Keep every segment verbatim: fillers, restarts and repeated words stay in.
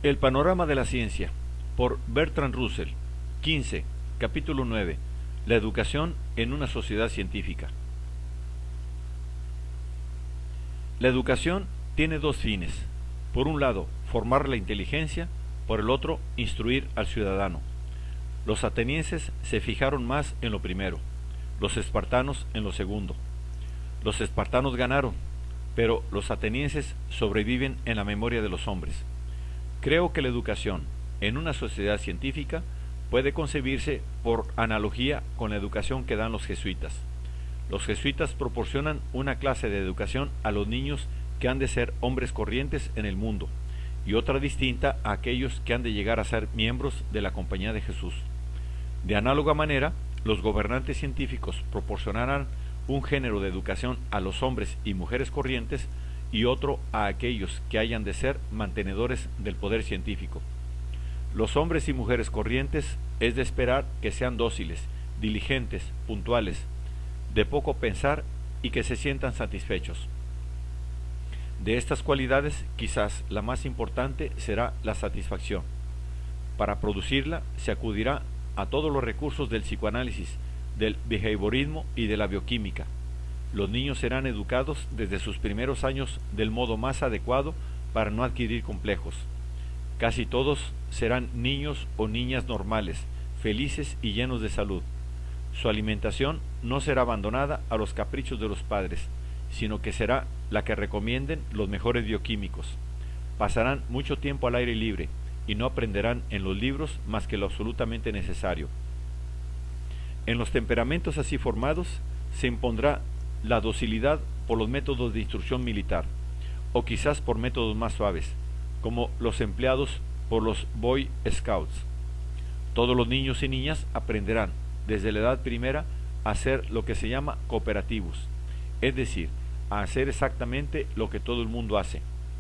El panorama de la ciencia, por Bertrand Russell. quince. Capítulo nueve. La educación en una sociedad científica. La educación tiene dos fines. Por un lado, formar la inteligencia, por el otro, instruir al ciudadano. Los atenienses se fijaron más en lo primero, los espartanos en lo segundo. Los espartanos ganaron, pero los atenienses sobreviven en la memoria de los hombres. Creo que la educación en una sociedad científica puede concebirse por analogía con la educación que dan los jesuitas. Los jesuitas proporcionan una clase de educación a los niños que han de ser hombres corrientes en el mundo, y otra distinta a aquellos que han de llegar a ser miembros de la Compañía de Jesús. De análoga manera, los gobernantes científicos proporcionarán un género de educación a los hombres y mujeres corrientes y otro a aquellos que hayan de ser mantenedores del poder científico. Los hombres y mujeres corrientes es de esperar que sean dóciles, diligentes, puntuales, de poco pensar y que se sientan satisfechos. De estas cualidades, quizás la más importante será la satisfacción. Para producirla se acudirá a todos los recursos del psicoanálisis, del behaviorismo y de la bioquímica. Los niños serán educados desde sus primeros años del modo más adecuado para no adquirir complejos. Casi todos serán niños o niñas normales, felices y llenos de salud. Su alimentación no será abandonada a los caprichos de los padres, sino que será la que recomienden los mejores bioquímicos. Pasarán mucho tiempo al aire libre y no aprenderán en los libros más que lo absolutamente necesario. En los temperamentos así formados se impondrá la docilidad por los métodos de instrucción militar, o quizás por métodos más suaves, como los empleados por los Boy Scouts. Todos los niños y niñas aprenderán, desde la edad primera, a hacer lo que se llama cooperativos, es decir, a hacer exactamente lo que todo el mundo hace.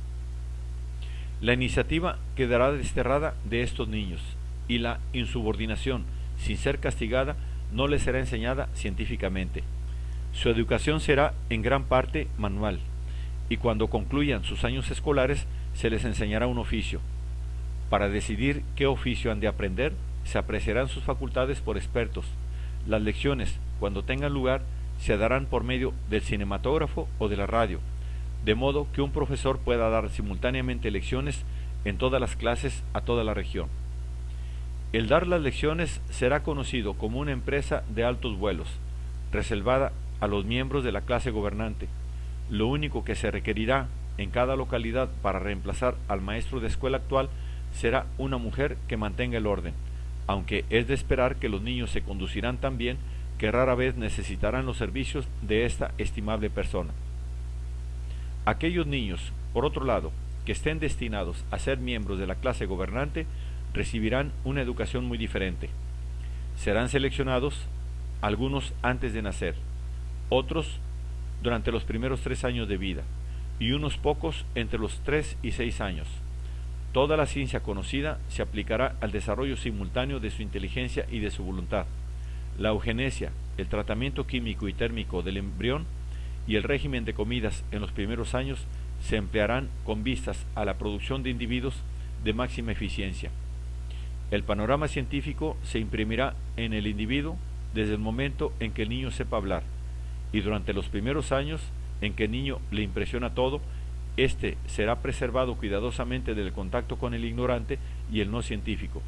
La iniciativa quedará desterrada de estos niños, y la insubordinación, sin ser castigada, no les será enseñada científicamente. Su educación será en gran parte manual, y cuando concluyan sus años escolares se les enseñará un oficio. Para decidir qué oficio han de aprender, se apreciarán sus facultades por expertos. Las lecciones, cuando tengan lugar, se darán por medio del cinematógrafo o de la radio, de modo que un profesor pueda dar simultáneamente lecciones en todas las clases a toda la región. El dar las lecciones será conocido como una empresa de altos vuelos, reservada a los miembros de la clase gobernante. Lo único que se requerirá en cada localidad para reemplazar al maestro de escuela actual será una mujer que mantenga el orden, aunque es de esperar que los niños se conducirán tan bien que rara vez necesitarán los servicios de esta estimable persona. Aquellos niños, por otro lado, que estén destinados a ser miembros de la clase gobernante, recibirán una educación muy diferente. Serán seleccionados algunos antes de nacer, otros durante los primeros tres años de vida, y unos pocos entre los tres y seis años. Toda la ciencia conocida se aplicará al desarrollo simultáneo de su inteligencia y de su voluntad. La eugenesia, el tratamiento químico y térmico del embrión y el régimen de comidas en los primeros años se emplearán con vistas a la producción de individuos de máxima eficiencia. El panorama científico se imprimirá en el individuo desde el momento en que el niño sepa hablar, y durante los primeros años en que el niño le impresiona todo, éste será preservado cuidadosamente del contacto con el ignorante y el no científico.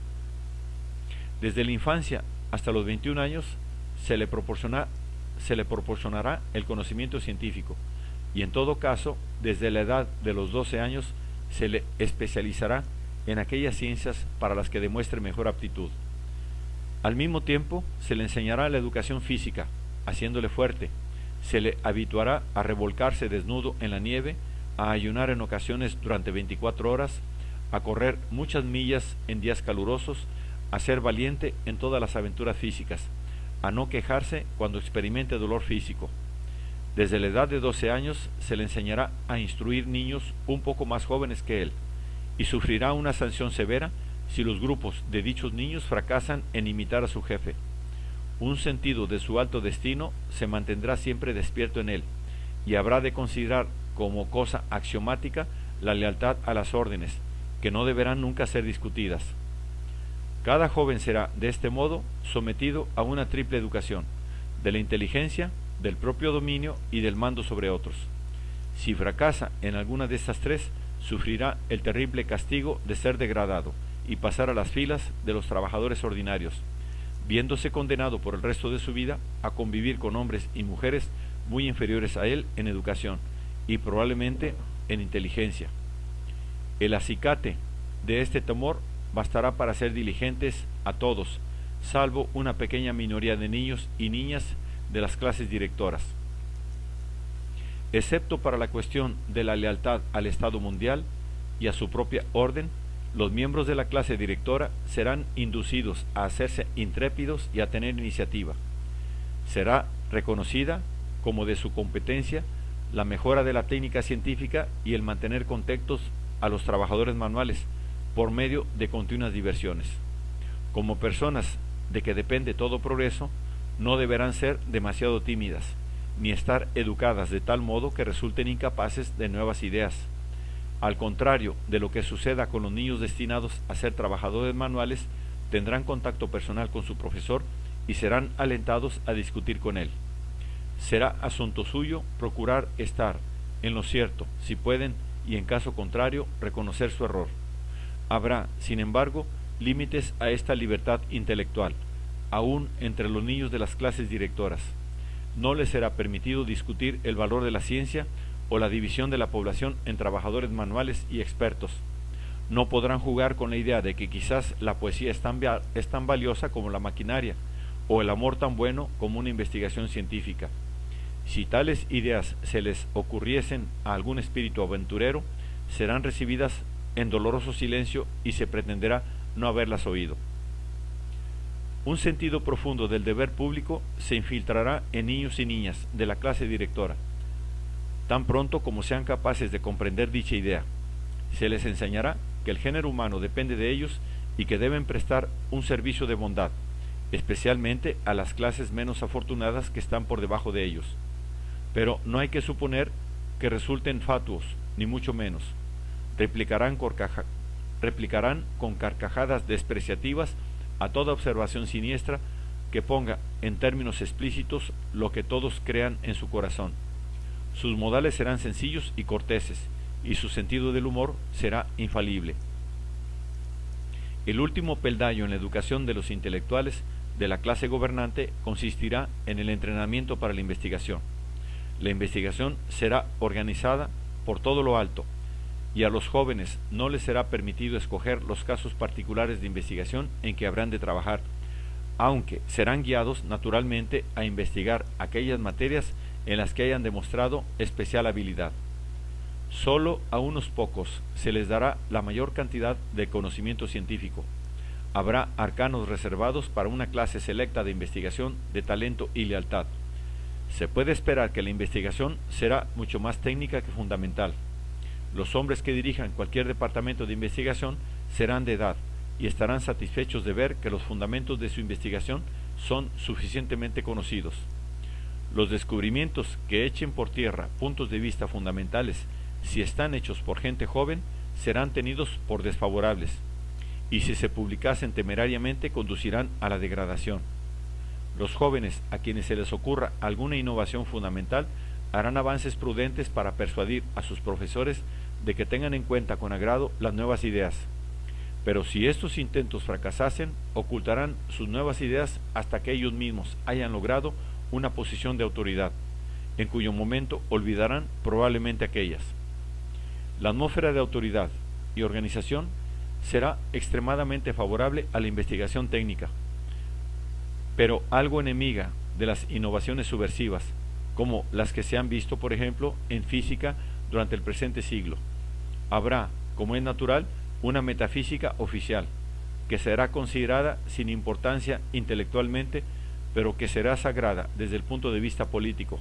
Desde la infancia hasta los veintiún años se le proporciona, se le proporcionará el conocimiento científico, y en todo caso, desde la edad de los doce años se le especializará en aquellas ciencias para las que demuestre mejor aptitud. Al mismo tiempo, se le enseñará la educación física, haciéndole fuerte. Se le habituará a revolcarse desnudo en la nieve, a ayunar en ocasiones durante veinticuatro horas, a correr muchas millas en días calurosos, a ser valiente en todas las aventuras físicas, a no quejarse cuando experimente dolor físico. Desde la edad de doce años se le enseñará a instruir niños un poco más jóvenes que él, y sufrirá una sanción severa si los grupos de dichos niños fracasan en imitar a su jefe. Un sentido de su alto destino se mantendrá siempre despierto en él, y habrá de considerar como cosa axiomática la lealtad a las órdenes, que no deberán nunca ser discutidas. Cada joven será, de este modo, sometido a una triple educación, de la inteligencia, del propio dominio y del mando sobre otros. Si fracasa en alguna de estas tres, sufrirá el terrible castigo de ser degradado y pasar a las filas de los trabajadores ordinarios, viéndose condenado por el resto de su vida a convivir con hombres y mujeres muy inferiores a él en educación y probablemente en inteligencia. El acicate de este temor bastará para hacer diligentes a todos, salvo una pequeña minoría de niños y niñas de las clases directoras. Excepto para la cuestión de la lealtad al Estado mundial y a su propia orden, los miembros de la clase directora serán inducidos a hacerse intrépidos y a tener iniciativa. Será reconocida como de su competencia la mejora de la técnica científica y el mantener contentos a los trabajadores manuales por medio de continuas diversiones. Como personas de que depende todo progreso, no deberán ser demasiado tímidas, ni estar educadas de tal modo que resulten incapaces de nuevas ideas. Al contrario de lo que suceda con los niños destinados a ser trabajadores manuales, tendrán contacto personal con su profesor y serán alentados a discutir con él. Será asunto suyo procurar estar en lo cierto, si pueden, y en caso contrario, reconocer su error. Habrá, sin embargo, límites a esta libertad intelectual, aún entre los niños de las clases directoras. No les será permitido discutir el valor de la ciencia o la división de la población en trabajadores manuales y expertos. No podrán jugar con la idea de que quizás la poesía es tan, es tan valiosa como la maquinaria, o el amor tan bueno como una investigación científica. Si tales ideas se les ocurriesen a algún espíritu aventurero, serán recibidas en doloroso silencio y se pretenderá no haberlas oído. Un sentido profundo del deber público se infiltrará en niños y niñas de la clase directora, tan pronto como sean capaces de comprender dicha idea. Se les enseñará que el género humano depende de ellos y que deben prestar un servicio de bondad, especialmente a las clases menos afortunadas que están por debajo de ellos. Pero no hay que suponer que resulten fatuos, ni mucho menos. Replicarán, corcaja, replicarán con carcajadas despreciativas a toda observación siniestra que ponga en términos explícitos lo que todos crean en su corazón. Sus modales serán sencillos y corteses, y su sentido del humor será infalible. El último peldaño en la educación de los intelectuales de la clase gobernante consistirá en el entrenamiento para la investigación. La investigación será organizada por todo lo alto, y a los jóvenes no les será permitido escoger los casos particulares de investigación en que habrán de trabajar, aunque serán guiados naturalmente a investigar aquellas materias en las que hayan demostrado especial habilidad. Solo a unos pocos se les dará la mayor cantidad de conocimiento científico. Habrá arcanos reservados para una clase selecta de investigación de talento y lealtad. Se puede esperar que la investigación será mucho más técnica que fundamental. Los hombres que dirijan cualquier departamento de investigación serán de edad y estarán satisfechos de ver que los fundamentos de su investigación son suficientemente conocidos. Los descubrimientos que echen por tierra puntos de vista fundamentales, si están hechos por gente joven, serán tenidos por desfavorables, y si se publicasen temerariamente conducirán a la degradación. Los jóvenes a quienes se les ocurra alguna innovación fundamental harán avances prudentes para persuadir a sus profesores de que tengan en cuenta con agrado las nuevas ideas. Pero si estos intentos fracasasen, ocultarán sus nuevas ideas hasta que ellos mismos hayan logrado una posición de autoridad, en cuyo momento olvidarán probablemente aquellas. La atmósfera de autoridad y organización será extremadamente favorable a la investigación técnica, pero algo enemiga de las innovaciones subversivas, como las que se han visto, por ejemplo, en física durante el presente siglo. Habrá, como es natural, una metafísica oficial, que será considerada sin importancia intelectualmente, pero que será sagrada desde el punto de vista político.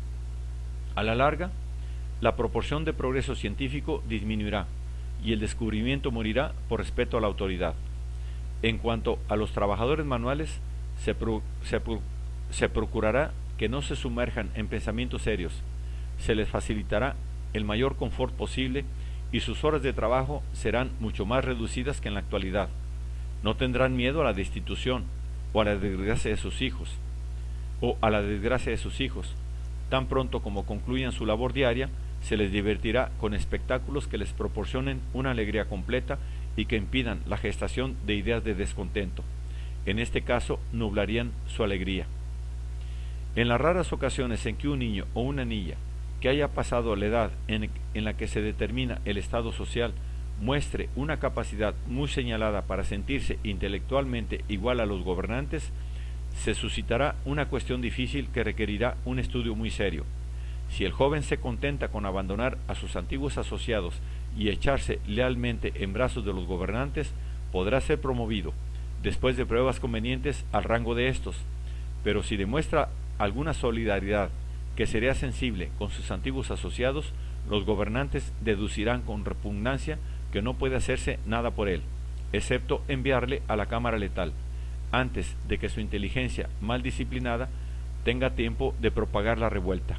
A la larga, la proporción de progreso científico disminuirá y el descubrimiento morirá por respeto a la autoridad. En cuanto a los trabajadores manuales, se, pro, se, pro, se procurará que no se sumerjan en pensamientos serios, se les facilitará el mayor confort posible y sus horas de trabajo serán mucho más reducidas que en la actualidad. No tendrán miedo a la destitución o a la desgracia de sus hijos, o a la desgracia de sus hijos. Tan pronto como concluyan su labor diaria, se les divertirá con espectáculos que les proporcionen una alegría completa y que impidan la gestación de ideas de descontento. En este caso, nublarían su alegría. En las raras ocasiones en que un niño o una niña que haya pasado la edad en, en la que se determina el estado social muestre una capacidad muy señalada para sentirse intelectualmente igual a los gobernantes, se suscitará una cuestión difícil que requerirá un estudio muy serio. Si el joven se contenta con abandonar a sus antiguos asociados y echarse lealmente en brazos de los gobernantes, podrá ser promovido, después de pruebas convenientes, al rango de estos. Pero si demuestra alguna solidaridad que sería sensible con sus antiguos asociados, los gobernantes deducirán con repugnancia que no puede hacerse nada por él, excepto enviarle a la cámara letal, antes de que su inteligencia mal disciplinada tenga tiempo de propagar la revuelta.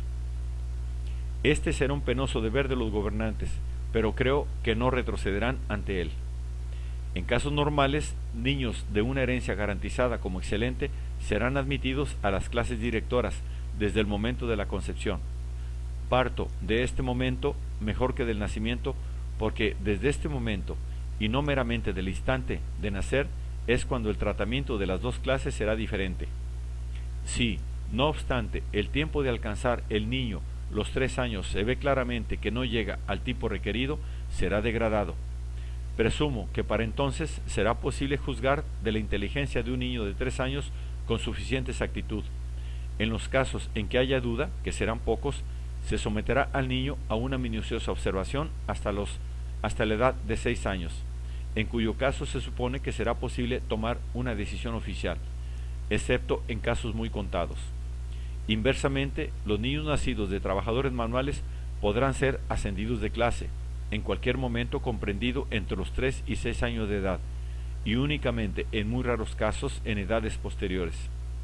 Este será un penoso deber de los gobernantes, pero creo que no retrocederán ante él. En casos normales, niños de una herencia garantizada como excelente serán admitidos a las clases directoras desde el momento de la concepción. Parto de este momento mejor que del nacimiento, porque desde este momento, y no meramente del instante de nacer, es cuando el tratamiento de las dos clases será diferente. Si, no obstante, el tiempo de alcanzar el niño los tres años se ve claramente que no llega al tipo requerido, será degradado. Presumo que para entonces será posible juzgar de la inteligencia de un niño de tres años con suficiente exactitud. En los casos en que haya duda, que serán pocos, se someterá al niño a una minuciosa observación hasta, los, hasta la edad de seis años, en cuyo caso se supone que será posible tomar una decisión oficial, excepto en casos muy contados. Inversamente, los niños nacidos de trabajadores manuales podrán ser ascendidos de clase, en cualquier momento comprendido entre los tres y seis años de edad, y únicamente en muy raros casos en edades posteriores.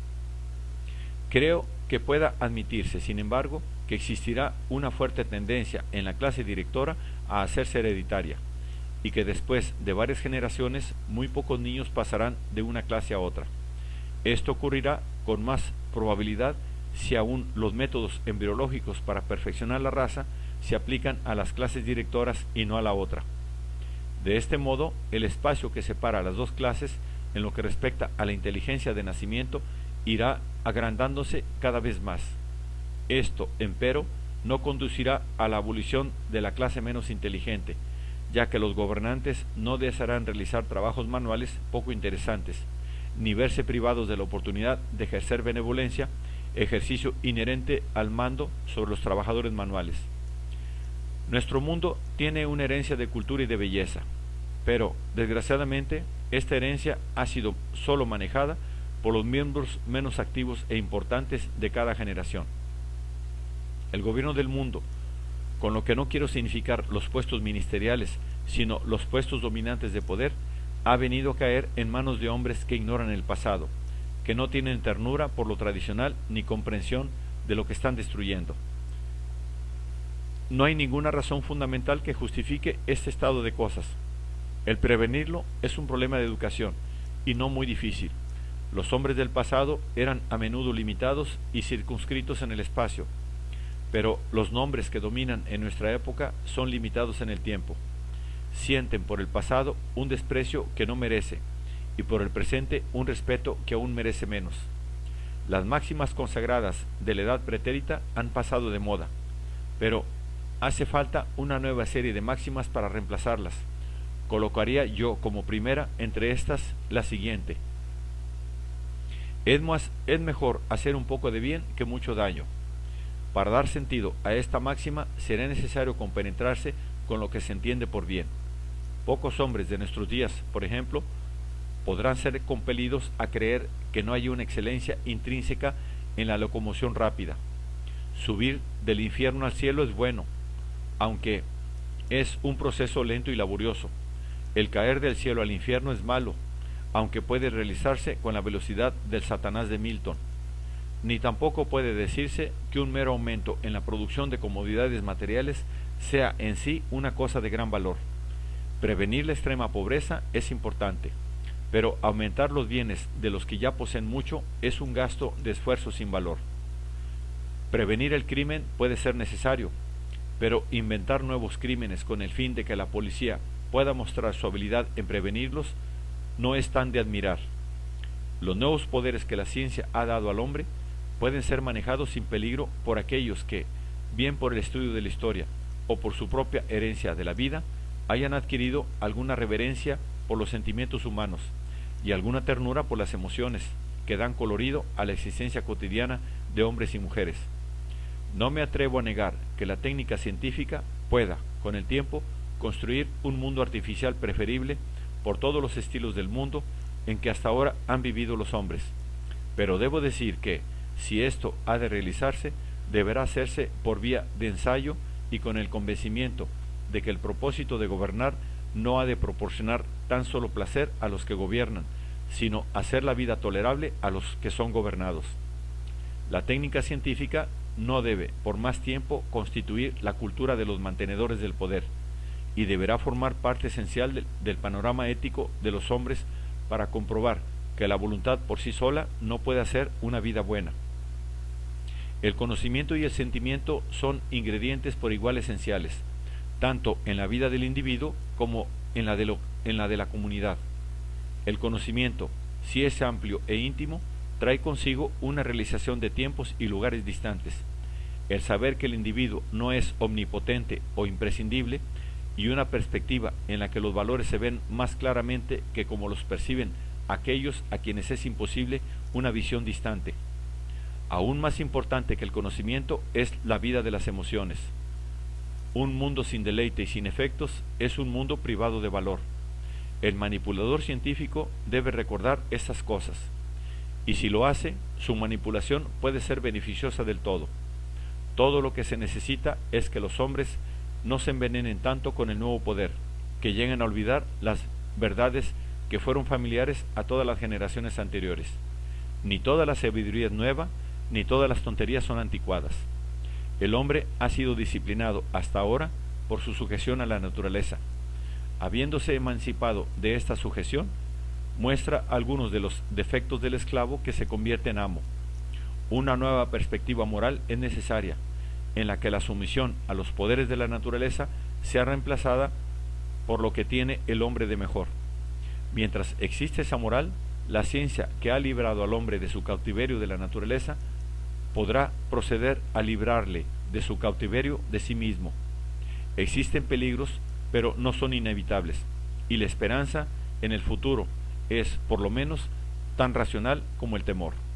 Creo que pueda admitirse, sin embargo, que existirá una fuerte tendencia en la clase directora a hacerse hereditaria, y que después de varias generaciones muy pocos niños pasarán de una clase a otra. Esto ocurrirá con más probabilidad si aún los métodos embriológicos para perfeccionar la raza se aplican a las clases directoras y no a la otra. De este modo, el espacio que separa las dos clases en lo que respecta a la inteligencia de nacimiento irá agrandándose cada vez más. Esto, empero, no conducirá a la abolición de la clase menos inteligente, ya que los gobernantes no desearán realizar trabajos manuales poco interesantes, ni verse privados de la oportunidad de ejercer benevolencia, ejercicio inherente al mando sobre los trabajadores manuales. Nuestro mundo tiene una herencia de cultura y de belleza, pero, desgraciadamente, esta herencia ha sido solo manejada por los miembros menos activos e importantes de cada generación. El gobierno del mundo, con lo que no quiero significar los puestos ministeriales, sino los puestos dominantes de poder, ha venido a caer en manos de hombres que ignoran el pasado, que no tienen ternura por lo tradicional ni comprensión de lo que están destruyendo. No hay ninguna razón fundamental que justifique este estado de cosas. El prevenirlo es un problema de educación, y no muy difícil. Los hombres del pasado eran a menudo limitados y circunscritos en el espacio, pero los nombres que dominan en nuestra época son limitados en el tiempo. Sienten por el pasado un desprecio que no merece, y por el presente un respeto que aún merece menos. Las máximas consagradas de la edad pretérita han pasado de moda, pero hace falta una nueva serie de máximas para reemplazarlas. Colocaría yo como primera entre estas la siguiente: es más, es mejor hacer un poco de bien que mucho daño. Para dar sentido a esta máxima será necesario compenetrarse con lo que se entiende por bien. Pocos hombres de nuestros días, por ejemplo, podrán ser compelidos a creer que no hay una excelencia intrínseca en la locomoción rápida. Subir del infierno al cielo es bueno, aunque es un proceso lento y laborioso. El caer del cielo al infierno es malo, aunque puede realizarse con la velocidad del Satanás de Milton. ni tampoco puede decirse que un mero aumento en la producción de comodidades materiales sea en sí una cosa de gran valor. Prevenir la extrema pobreza es importante, pero aumentar los bienes de los que ya poseen mucho es un gasto de esfuerzo sin valor. Prevenir el crimen puede ser necesario, pero inventar nuevos crímenes con el fin de que la policía pueda mostrar su habilidad en prevenirlos no es tan de admirar. Los nuevos poderes que la ciencia ha dado al hombre pueden ser manejados sin peligro por aquellos que, bien por el estudio de la historia o por su propia herencia de la vida, hayan adquirido alguna reverencia por los sentimientos humanos y alguna ternura por las emociones que dan colorido a la existencia cotidiana de hombres y mujeres. No me atrevo a negar que la técnica científica pueda, con el tiempo, construir un mundo artificial preferible por todos los estilos del mundo en que hasta ahora han vivido los hombres. Pero debo decir que, si esto ha de realizarse, deberá hacerse por vía de ensayo y con el convencimiento de que el propósito de gobernar no ha de proporcionar tan solo placer a los que gobiernan, sino hacer la vida tolerable a los que son gobernados. La técnica científica no debe, por más tiempo, constituir la cultura de los mantenedores del poder, y deberá formar parte esencial del, del panorama ético de los hombres para comprobar que la voluntad por sí sola no puede hacer una vida buena. El conocimiento y el sentimiento son ingredientes por igual esenciales, tanto en la vida del individuo como en la de, lo, en la de la comunidad. El conocimiento, si es amplio e íntimo, trae consigo una realización de tiempos y lugares distantes. El saber que el individuo no es omnipotente o imprescindible, y una perspectiva en la que los valores se ven más claramente que como los perciben aquellos a quienes es imposible una visión distante. Aún más importante que el conocimiento es la vida de las emociones. Un mundo sin deleite y sin efectos es un mundo privado de valor. El manipulador científico debe recordar estas cosas, y si lo hace, su manipulación puede ser beneficiosa del todo. Todo lo que se necesita es que los hombres no se envenenen tanto con el nuevo poder, que lleguen a olvidar las verdades que fueron familiares a todas las generaciones anteriores. Ni toda la sabiduría es nueva, ni todas las tonterías son anticuadas. El hombre ha sido disciplinado hasta ahora por su sujeción a la naturaleza. Habiéndose emancipado de esta sujeción, muestra algunos de los defectos del esclavo que se convierte en amo. Una nueva perspectiva moral es necesaria, en la que la sumisión a los poderes de la naturaleza sea reemplazada por lo que tiene el hombre de mejor. Mientras existe esa moral, la ciencia que ha librado al hombre de su cautiverio de la naturaleza podrá proceder a librarle de su cautiverio de sí mismo. Existen peligros, pero no son inevitables, y la esperanza en el futuro es, por lo menos, tan racional como el temor.